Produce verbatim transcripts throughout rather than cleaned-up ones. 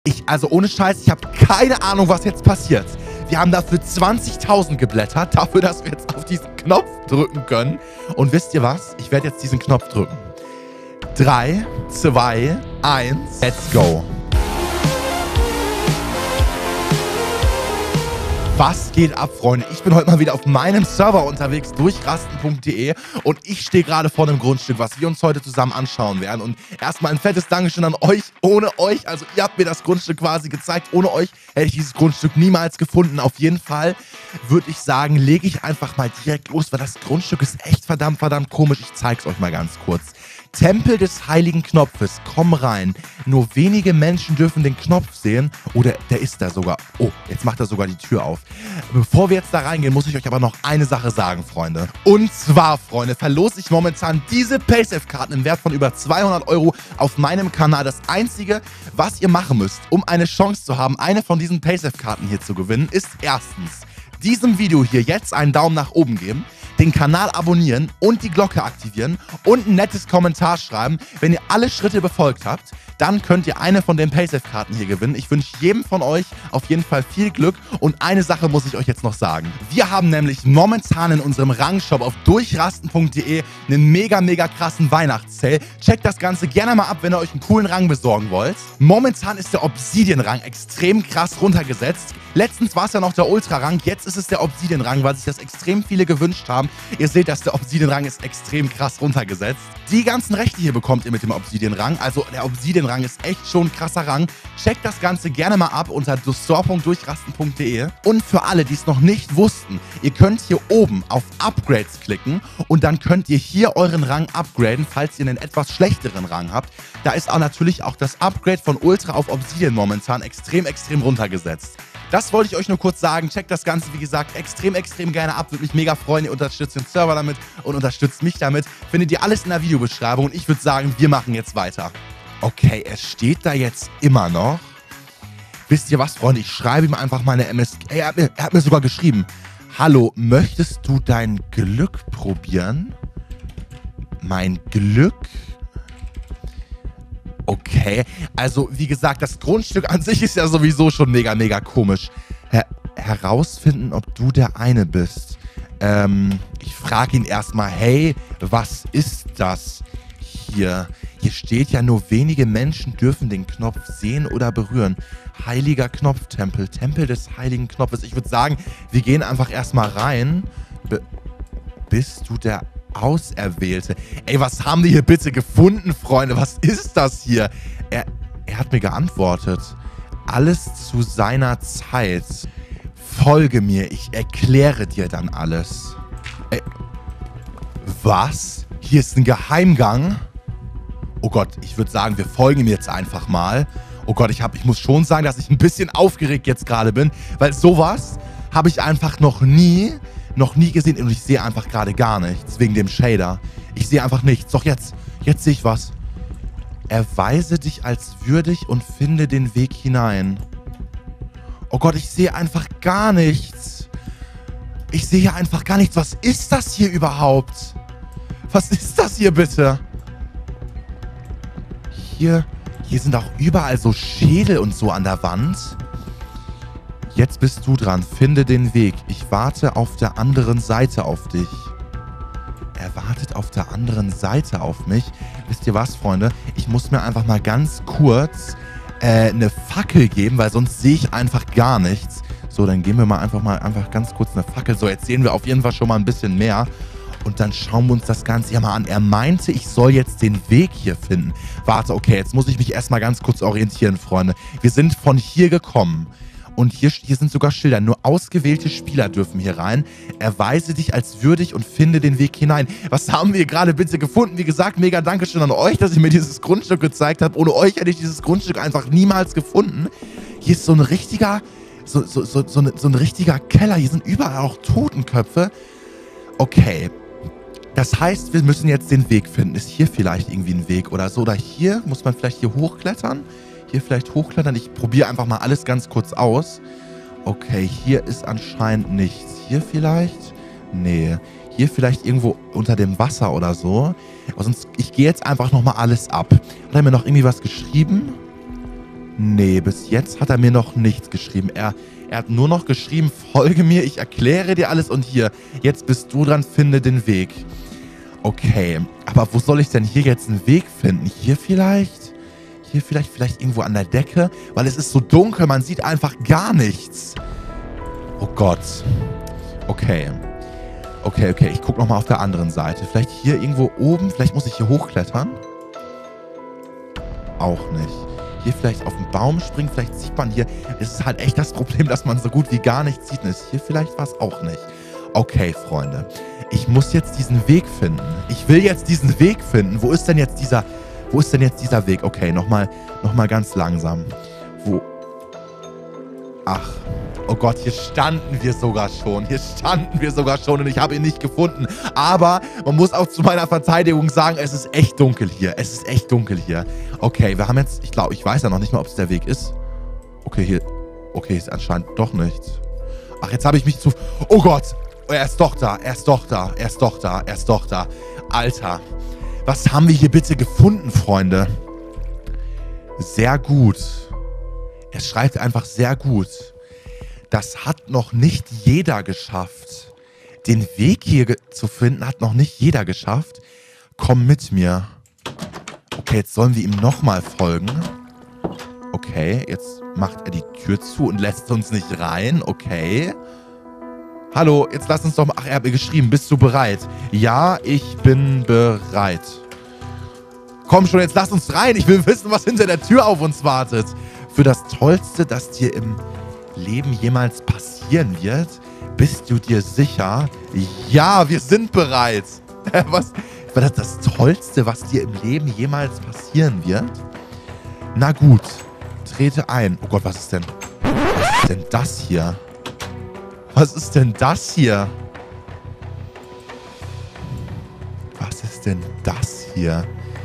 Ich, also ohne Scheiß, ich habe keine Ahnung, was jetzt passiert. Wir haben dafür zwanzigtausend geblättert, dafür, dass wir jetzt auf diesen Knopf drücken können. Und wisst ihr was? Ich werde jetzt diesen Knopf drücken. drei, zwei, eins, let's go. Was geht ab, Freunde? Ich bin heute mal wieder auf meinem Server unterwegs, durchrasten punkt de, und ich stehe gerade vor einem Grundstück, was wir uns heute zusammen anschauen werden. Und erstmal ein fettes Dankeschön an euch. Ohne euch, also ihr habt mir das Grundstück quasi gezeigt, ohne euch hätte ich dieses Grundstück niemals gefunden. Auf jeden Fall würde ich sagen, lege ich einfach mal direkt los, weil das Grundstück ist echt verdammt, verdammt komisch. Ich zeige es euch mal ganz kurz. Tempel des Heiligen Knopfes, komm rein. Nur wenige Menschen dürfen den Knopf sehen. Oder der ist da sogar. Oh, jetzt macht er sogar die Tür auf. Bevor wir jetzt da reingehen, muss ich euch aber noch eine Sache sagen, Freunde. Und zwar, Freunde, verlose ich momentan diese Paysafe-Karten im Wert von über zweihundert Euro auf meinem Kanal. Das Einzige, was ihr machen müsst, um eine Chance zu haben, eine von diesen Paysafe-Karten hier zu gewinnen, ist erstens, diesem Video hier jetzt einen Daumen nach oben geben, den Kanal abonnieren und die Glocke aktivieren und ein nettes Kommentar schreiben. Wenn ihr alle Schritte befolgt habt, dann könnt ihr eine von den Paysafe-Karten hier gewinnen. Ich wünsche jedem von euch auf jeden Fall viel Glück. Und eine Sache muss ich euch jetzt noch sagen. Wir haben nämlich momentan in unserem Rangshop auf durchrasten punkt de einen mega, mega krassen Weihnachtssale. Checkt das Ganze gerne mal ab, wenn ihr euch einen coolen Rang besorgen wollt. Momentan ist der Obsidian-Rang extrem krass runtergesetzt. Letztens war es ja noch der Ultra-Rang, jetzt ist es der Obsidian-Rang, weil sich das extrem viele gewünscht haben. Ihr seht, dass der Obsidian-Rang ist extrem krass runtergesetzt. Die ganzen Rechte hier bekommt ihr mit dem Obsidian-Rang. Also der Obsidian-Rang ist echt schon ein krasser Rang. Checkt das Ganze gerne mal ab unter store punkt durchrasten punkt de. Und für alle, die es noch nicht wussten, ihr könnt hier oben auf Upgrades klicken und dann könnt ihr hier euren Rang upgraden, falls ihr einen etwas schlechteren Rang habt. Da ist auch natürlich auch das Upgrade von Ultra auf Obsidian momentan extrem, extrem runtergesetzt. Das wollte ich euch nur kurz sagen. Checkt das Ganze, wie gesagt, extrem, extrem gerne ab. Würde mich mega freuen. Ihr unterstützt den Server damit und unterstützt mich damit. Findet ihr alles in der Videobeschreibung. Und ich würde sagen, wir machen jetzt weiter. Okay, es steht da jetzt immer noch. Wisst ihr was, Freunde? Ich schreibe ihm einfach mal eine M S... Ey, er hat mir, er hat mir sogar geschrieben. Hallo, möchtest du dein Glück probieren? Mein Glück? Okay, also wie gesagt, das Grundstück an sich ist ja sowieso schon mega, mega komisch. Her herausfinden, ob du der eine bist. Ähm, ich frage ihn erstmal, hey, was ist das hier? Hier steht ja, nur wenige Menschen dürfen den Knopf sehen oder berühren. Heiliger Knopftempel, Tempel des Heiligen Knopfes. Ich würde sagen, wir gehen einfach erstmal rein. Be bist du der Auserwählte? Ey, was haben wir hier bitte gefunden, Freunde? Was ist das hier? Er, er hat mir geantwortet. Alles zu seiner Zeit. Folge mir, ich erkläre dir dann alles. Ey, was? Hier ist ein Geheimgang? Oh Gott, ich würde sagen, wir folgen ihm jetzt einfach mal. Oh Gott, ich, hab, ich muss schon sagen, dass ich ein bisschen aufgeregt jetzt gerade bin, weil sowas habe ich einfach noch nie... noch nie gesehen und ich sehe einfach gerade gar nichts, wegen dem Shader. Ich sehe einfach nichts. Doch jetzt, jetzt sehe ich was. Erweise dich als würdig und finde den Weg hinein. Oh Gott, ich sehe einfach gar nichts. Ich sehe hier einfach gar nichts. Was ist das hier überhaupt? Was ist das hier bitte? Hier, hier sind auch überall so Schädel und so an der Wand. Jetzt bist du dran. Finde den Weg. Ich warte auf der anderen Seite auf dich. Er wartet auf der anderen Seite auf mich. Wisst ihr was, Freunde? Ich muss mir einfach mal ganz kurz äh, eine Fackel geben, weil sonst sehe ich einfach gar nichts. So, dann geben wir mal einfach mal einfach ganz kurz eine Fackel. So, jetzt sehen wir auf jeden Fall schon mal ein bisschen mehr. Und dann schauen wir uns das Ganze hier mal an. Er meinte, ich soll jetzt den Weg hier finden. Warte, okay, jetzt muss ich mich erstmal ganz kurz orientieren, Freunde. Wir sind von hier gekommen. Und hier, hier sind sogar Schilder. Nur ausgewählte Spieler dürfen hier rein. Erweise dich als würdig und finde den Weg hinein. Was haben wir gerade bitte gefunden? Wie gesagt, mega Dankeschön an euch, dass ihr mir dieses Grundstück gezeigt habt. Ohne euch hätte ich dieses Grundstück einfach niemals gefunden. Hier ist so ein richtiger, so, so, so, so, ein, so ein richtiger Keller. Hier sind überall auch Totenköpfe. Okay. Das heißt, wir müssen jetzt den Weg finden. Ist hier vielleicht irgendwie ein Weg oder so? Oder hier? Muss man vielleicht hier hochklettern? Hier vielleicht hochklettern. Ich probiere einfach mal alles ganz kurz aus. Okay, hier ist anscheinend nichts. Hier vielleicht? Nee. Hier vielleicht irgendwo unter dem Wasser oder so. Aber sonst, ich gehe jetzt einfach nochmal alles ab. Hat er mir noch irgendwie was geschrieben? Nee, bis jetzt hat er mir noch nichts geschrieben. Er, er hat nur noch geschrieben, folge mir, ich erkläre dir alles und hier, jetzt bist du dran, finde den Weg. Okay, aber wo soll ich denn hier jetzt einen Weg finden? Hier vielleicht? Hier vielleicht, vielleicht irgendwo an der Decke? Weil es ist so dunkel, man sieht einfach gar nichts. Oh Gott. Okay. Okay, okay, ich gucke nochmal auf der anderen Seite. Vielleicht hier irgendwo oben, vielleicht muss ich hier hochklettern. Auch nicht. Hier vielleicht auf den Baum springen, vielleicht sieht man hier. Es ist halt echt das Problem, dass man so gut wie gar nichts sieht. Ist hier vielleicht was auch nicht. Okay, Freunde. Ich muss jetzt diesen Weg finden. Ich will jetzt diesen Weg finden. Wo ist denn jetzt dieser, wo ist denn jetzt dieser Weg? Okay, nochmal, nochmal ganz langsam. Wo? Ach, oh Gott, hier standen wir sogar schon. Hier standen wir sogar schon und ich habe ihn nicht gefunden. Aber man muss auch zu meiner Verteidigung sagen, es ist echt dunkel hier. Es ist echt dunkel hier. Okay, wir haben jetzt, ich glaube, ich weiß ja noch nicht mal, ob es der Weg ist. Okay, hier, okay, ist anscheinend doch nichts. Ach, jetzt habe ich mich zu... Oh Gott, er ist doch da, er ist doch da, er ist doch da, er ist doch da. Alter, was haben wir hier bitte gefunden, Freunde? Sehr gut. Er schreibt einfach sehr gut. Das hat noch nicht jeder geschafft. Den Weg hier zu finden, hat noch nicht jeder geschafft. Komm mit mir. Okay, jetzt sollen wir ihm nochmal folgen. Okay, jetzt macht er die Tür zu und lässt uns nicht rein. Okay. Hallo, jetzt lass uns doch mal... Ach, er hat mir geschrieben, bist du bereit? Ja, ich bin bereit. Komm schon, jetzt lass uns rein. Ich will wissen, was hinter der Tür auf uns wartet. Für das Tollste, das dir im Leben jemals passieren wird, bist du dir sicher? Ja, wir sind bereit. Was war das das Tollste, was dir im Leben jemals passieren wird? Na gut, trete ein. Oh Gott, was ist denn? Was ist denn das hier? Was ist denn das hier? Was ist denn das hier?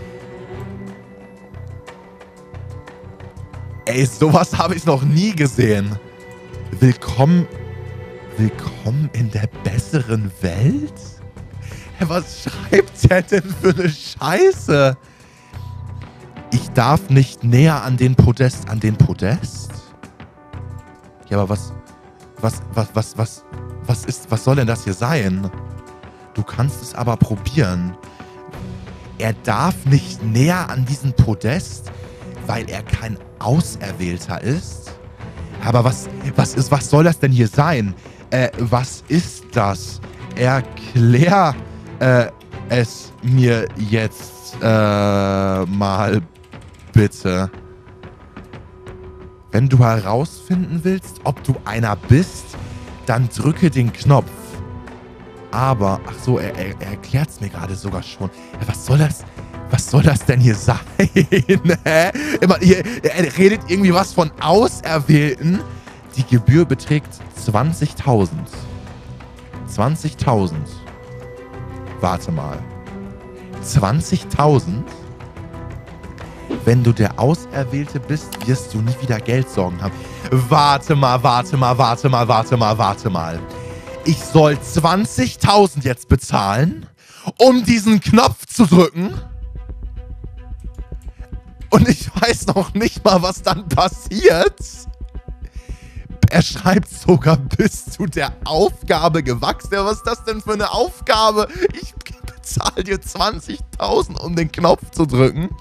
Ey, sowas habe ich noch nie gesehen. Willkommen, willkommen in der besseren Welt? Was schreibt der denn für eine Scheiße? Ich darf nicht näher an den Podest, an den Podest? Ja, aber was, was, was, was, was, was ist, was soll denn das hier sein? Du kannst es aber probieren. Er darf nicht näher an diesen Podest, weil er kein Auserwählter ist? Aber was, was ist, was soll das denn hier sein? Äh, was ist das? Erklär äh, es mir jetzt äh, mal bitte. Wenn du herausfinden willst, ob du einer bist, dann drücke den Knopf. Aber, ach so, er, er, er erklärt es mir gerade sogar schon. Ja, was soll das? Was soll das denn hier sein? Hä? Immer, hier, er redet irgendwie was von Auserwählten. Die Gebühr beträgt zwanzigtausend. zwanzigtausend. Warte mal. zwanzigtausend? Wenn du der Auserwählte bist, wirst du nie wieder Geldsorgen haben. Warte mal, warte mal, warte mal, warte mal, warte mal. Ich soll zwanzigtausend jetzt bezahlen, um diesen Knopf zu drücken? Und ich weiß noch nicht mal, was dann passiert. Er schreibt sogar, bist du der Aufgabe gewachsen? Ja, was ist das denn für eine Aufgabe? Ich bezahle dir zwanzigtausend, um den Knopf zu drücken.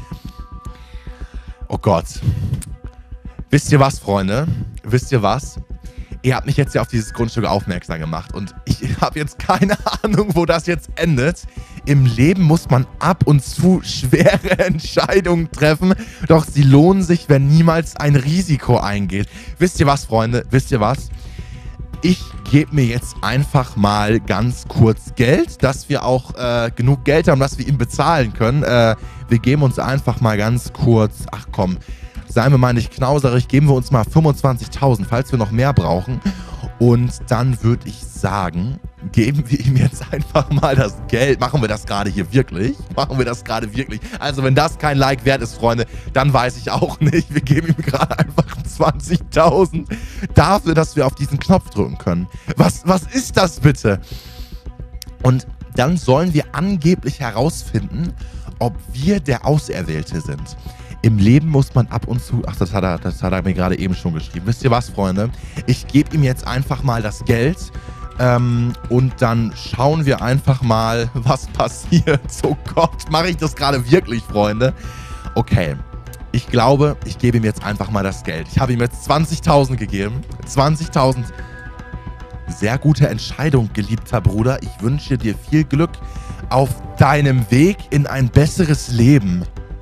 Oh Gott. Wisst ihr was, Freunde? Wisst ihr was? Ihr habt mich jetzt ja auf dieses Grundstück aufmerksam gemacht und ich habe jetzt keine Ahnung, wo das jetzt endet. Im Leben muss man ab und zu schwere Entscheidungen treffen, doch sie lohnen sich, wenn niemals ein Risiko eingeht. Wisst ihr was, Freunde? Wisst ihr was? Ich gebe mir jetzt einfach mal ganz kurz Geld, dass wir auch äh, genug Geld haben, dass wir ihn bezahlen können. Äh, wir geben uns einfach mal ganz kurz, ach komm, seien wir mal nicht knauserig, geben wir uns mal fünfundzwanzigtausend, falls wir noch mehr brauchen. Und dann würde ich sagen, geben wir ihm jetzt einfach mal das Geld. Machen wir das gerade hier wirklich? Machen wir das gerade wirklich? Also wenn das kein Like wert ist, Freunde, dann weiß ich auch nicht. Wir geben ihm gerade einfach zwanzigtausend dafür, dass wir auf diesen Knopf drücken können. Was, was ist das bitte? Und dann sollen wir angeblich herausfinden, ob wir der Auserwählte sind. Im Leben muss man ab und zu... Ach, das hat er, das hat er mir gerade eben schon geschrieben. Wisst ihr was, Freunde? Ich gebe ihm jetzt einfach mal das Geld ähm, und dann schauen wir einfach mal, was passiert. Oh Gott, mache ich das gerade wirklich, Freunde? Okay, ich glaube, ich gebe ihm jetzt einfach mal das Geld. Ich habe ihm jetzt zwanzigtausend gegeben. zwanzigtausend. Sehr gute Entscheidung, geliebter Bruder. Ich wünsche dir viel Glück auf deinem Weg in ein besseres Leben.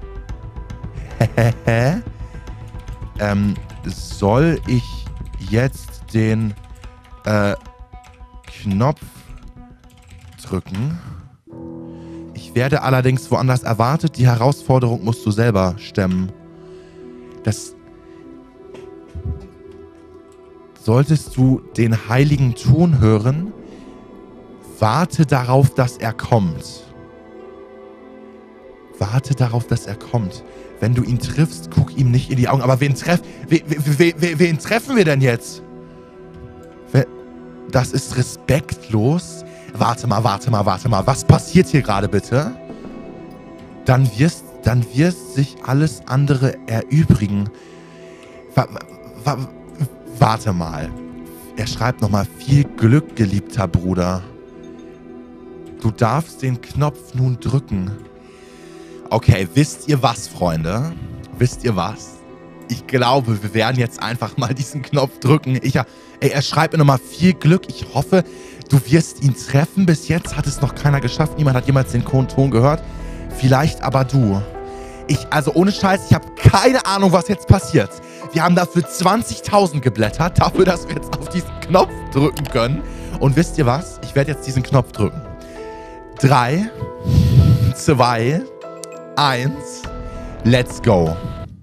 ähm, soll ich jetzt den äh, Knopf drücken? Ich werde allerdings woanders erwartet. Die Herausforderung musst du selber stemmen. Das... Solltest du den heiligen Ton hören, warte darauf, dass er kommt. Warte darauf, dass er kommt. Wenn du ihn triffst, guck ihm nicht in die Augen. Aber wen, treff, wen, wen, wen, wen treffen wir denn jetzt? Das ist respektlos. Warte mal, warte mal, warte mal. Was passiert hier gerade bitte? Dann wirst, dann wirst sich alles andere erübrigen. Wa, wa, Warte mal. Er schreibt nochmal, viel Glück, geliebter Bruder. Du darfst den Knopf nun drücken. Okay, wisst ihr was, Freunde? Wisst ihr was? Ich glaube, wir werden jetzt einfach mal diesen Knopf drücken. Ich, ey, er schreibt mir nochmal, viel Glück. Ich hoffe, du wirst ihn treffen. Bis jetzt hat es noch keiner geschafft. Niemand hat jemals den Ton gehört. Vielleicht aber du. Ich, also ohne Scheiß, ich habe keine Ahnung, was jetzt passiert. Wir haben dafür zwanzigtausend geblättert, dafür, dass wir jetzt auf diesen Knopf drücken können. Und wisst ihr was? Ich werde jetzt diesen Knopf drücken. Drei, zwei, eins, let's go.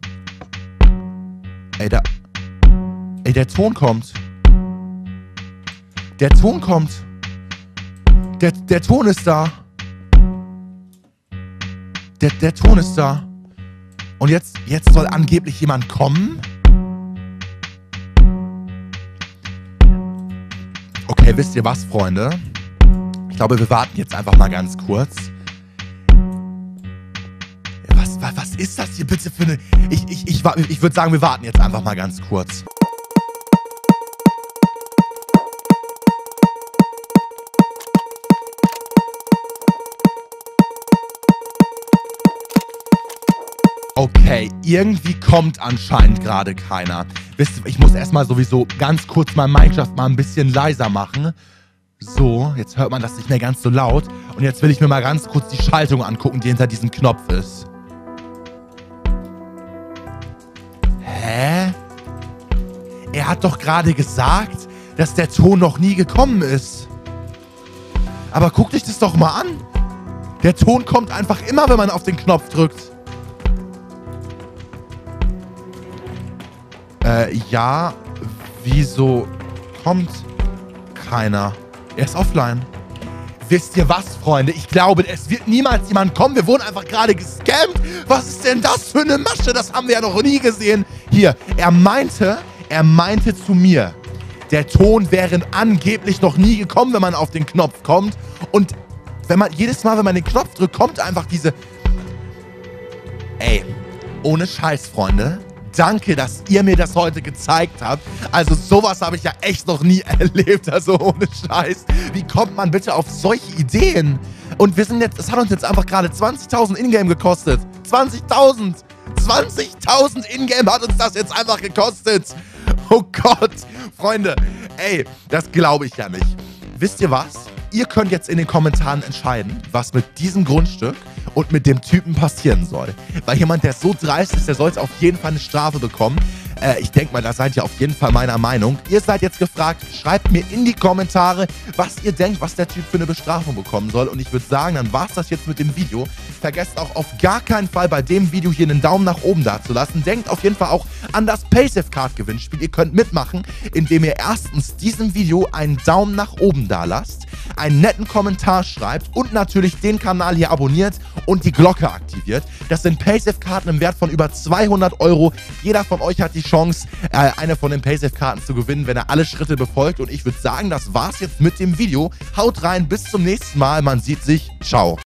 Ey, da... Ey, der Ton kommt. Der Ton kommt. Der, der Ton ist da. Der, der Ton ist da. Und jetzt, jetzt soll angeblich jemand kommen? Okay, wisst ihr was, Freunde? Ich glaube, wir warten jetzt einfach mal ganz kurz. Was, was, was ist das hier bitte für eine... Ich, ich, ich, ich würde sagen, wir warten jetzt einfach mal ganz kurz. Okay, irgendwie kommt anscheinend gerade keiner. Wisst ihr, ich muss erstmal sowieso ganz kurz mein Minecraft mal ein bisschen leiser machen. So, jetzt hört man das nicht mehr ganz so laut. Und jetzt will ich mir mal ganz kurz die Schaltung angucken, die hinter diesem Knopf ist. Hä? Er hat doch gerade gesagt, dass der Ton noch nie gekommen ist. Aber guck dich das doch mal an. Der Ton kommt einfach immer, wenn man auf den Knopf drückt. Äh, ja, wieso kommt keiner? Er ist offline. Wisst ihr was, Freunde? Ich glaube, es wird niemals jemand kommen. Wir wurden einfach gerade gescammt. Was ist denn das für eine Masche? Das haben wir ja noch nie gesehen. Hier, er meinte, er meinte zu mir, der Ton wäre angeblich noch nie gekommen, wenn man auf den Knopf kommt. Und wenn man jedes Mal, wenn man den Knopf drückt, kommt einfach diese... Ey, ohne Scheiß, Freunde. Danke, dass ihr mir das heute gezeigt habt. Also sowas habe ich ja echt noch nie erlebt. Also ohne Scheiß. Wie kommt man bitte auf solche Ideen? Und wir sind jetzt, es hat uns jetzt einfach gerade zwanzigtausend Ingame gekostet. zwanzigtausend! zwanzigtausend Ingame hat uns das jetzt einfach gekostet. Oh Gott. Freunde, ey, das glaube ich ja nicht. Wisst ihr was? Ihr könnt jetzt in den Kommentaren entscheiden, was mit diesem Grundstück und mit dem Typen passieren soll. Weil jemand, der so dreist ist, der sollte auf jeden Fall eine Strafe bekommen. Äh, ich denke mal, da seid ihr auf jeden Fall meiner Meinung. Ihr seid jetzt gefragt, schreibt mir in die Kommentare, was ihr denkt, was der Typ für eine Bestrafung bekommen soll. Und ich würde sagen, dann war es das jetzt mit dem Video. Vergesst auch auf gar keinen Fall bei dem Video hier einen Daumen nach oben dazulassen. Denkt auf jeden Fall auch an das Paysafe-Card-Gewinnspiel. Ihr könnt mitmachen, indem ihr erstens diesem Video einen Daumen nach oben da lasst, einen netten Kommentar schreibt und natürlich den Kanal hier abonniert und die Glocke aktiviert. Das sind Paysafe-Karten im Wert von über zweihundert Euro. Jeder von euch hat die Chance, äh, eine von den Paysafe-Karten zu gewinnen, wenn er alle Schritte befolgt. Und ich würde sagen, das war's jetzt mit dem Video. Haut rein, bis zum nächsten Mal. Man sieht sich. Ciao.